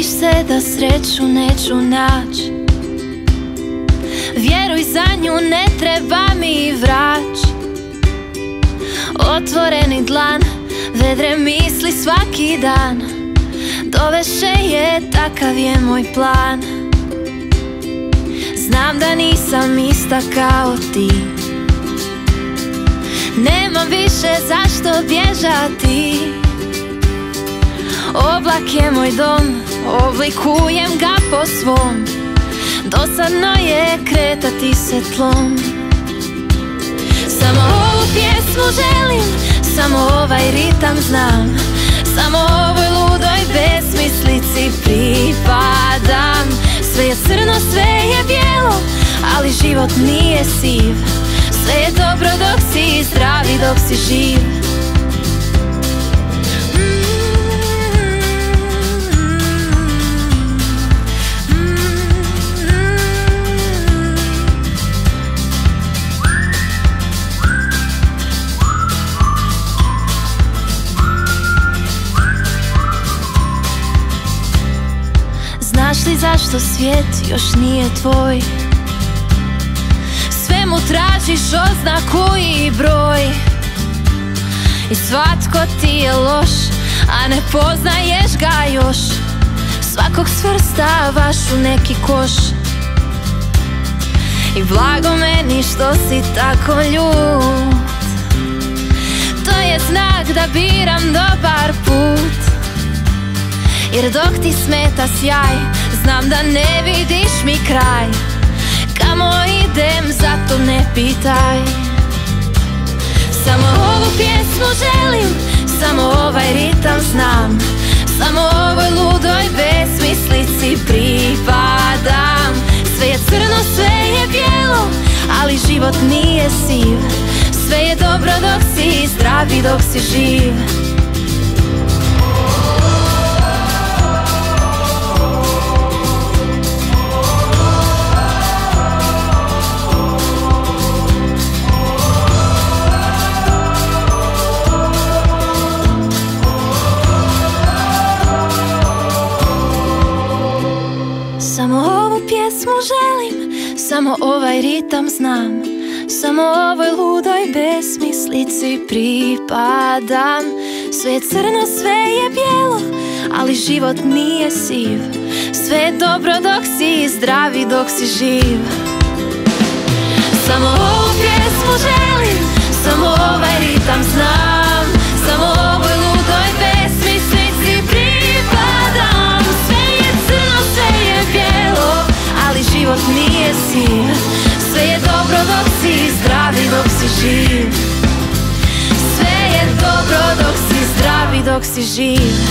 bojiš se da sreću neću naći. Vjeruj, za nju ne treba mi vrać. Otvoreni dlan, vedre misli svaki dan. Doveše je, takav je moj plan. Znam da nisam ista kao ti. Nemam više zašto bježati. Oblak je moj dom, oblikujem ga po svom. Dosadno je kretati se tlom. Samo ovu pjesmu želim, samo ovaj ritam znam. Samo ovoj ludoj besmislici pripadam. Sve je crno, sve je bijelo, ali život nije siv. Sve je dobro dok si zdrav i dok si živ. Znaš li zašto svijet još nije tvoj? Sve mu tražiš oznaku i broj. I svatko ti je loš, a ne poznaješ ga još. Svakog svrstavaš u neki koš. I blago meni što si tako ljut. To je znak da biram dobar put. Jer dok ti smeta sjaj, znam da ne vidiš mi kraj. Kamo idem, zato ne pitaj. Samo ovu pjesmu želim, samo ovaj ritam znam. Samo ovoj ludoj besmislici pripadam. Sve je crno, sve je bijelo, ali život nije siv. Sve je dobro dok si zdrav i dok si živ. Samo ovu pjesmu želim, samo ovaj ritam znam. Samo ovoj ludoj besmislici pripadam. Sve je crno, sve je bijelo, ali život nije siv. Sve je dobro dok si zdrav i dok si živ. Samo ovu pjesmu želim, samo ovaj ritam znam. Samo ovoj ludoj besmislici pripadam. Sve je crno, sve je bijelo, ali život nije siv. Sve je dobro dok si zdrav i dok si živ. Sve je dobro dok si zdrav i dok si živ.